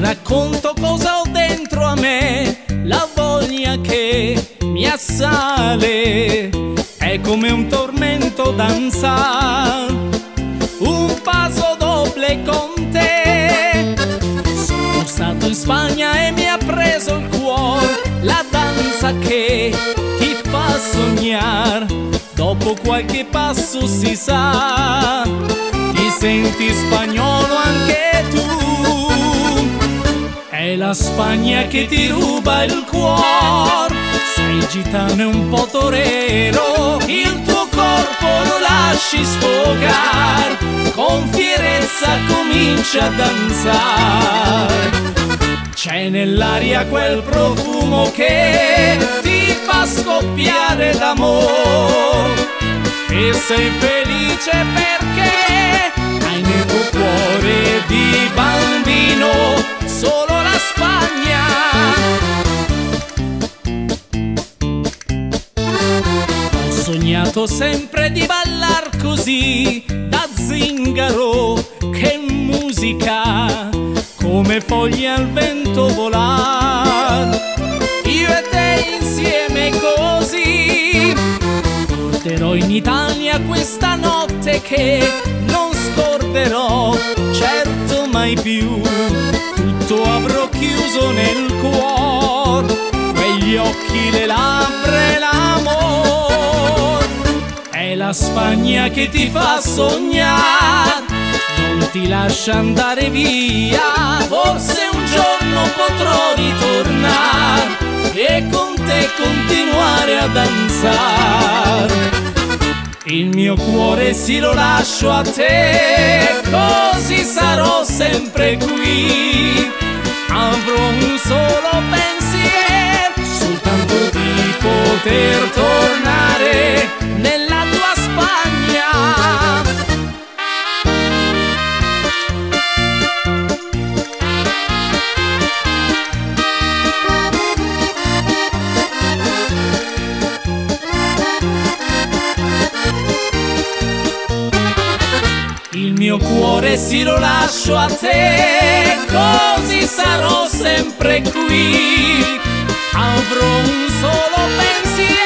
racconto cosa ho dentro a me, la voglia che mi assale, è come un tormento danzare, un passo doble con te. Sono stato in Spagna e mi ha preso il cuore, la danza che ti fa sognare, dopo qualche passo si sa, ti senti spagnolo anche tu. È la Spagna che ti ruba il cuore, sei gitano e un po' torero, il tuo corpo lo lasci sfogare, con fierezza comincia a danzare. C'è nell'aria quel profumo che ti fa scoppiare d'amore, e sei felice perché hai nel tuo cuore di bambino solo la Spagna. Ho sognato sempre di ballar così, da zingaro, che musica, come foglie al vento volar, io e te insieme così. Porterò in Italia questa notte che non scorderò, certo mai più. Tutto avrò chiuso nel cuore, quegli occhi, le labbra e l'amor. È la Spagna che ti fa sognare, non ti lascia andare via. Forse un giorno potrò ritornare e con te continuare a danzare. Il mio cuore sì lo lascio a te, così sarò sempre qui. Avrò un solo pensiero, soltanto di poter tornare nella tua Spagna. Il mio cuore sì lo lascio a te, così sarò sempre qui. Avrò un solo pensiero,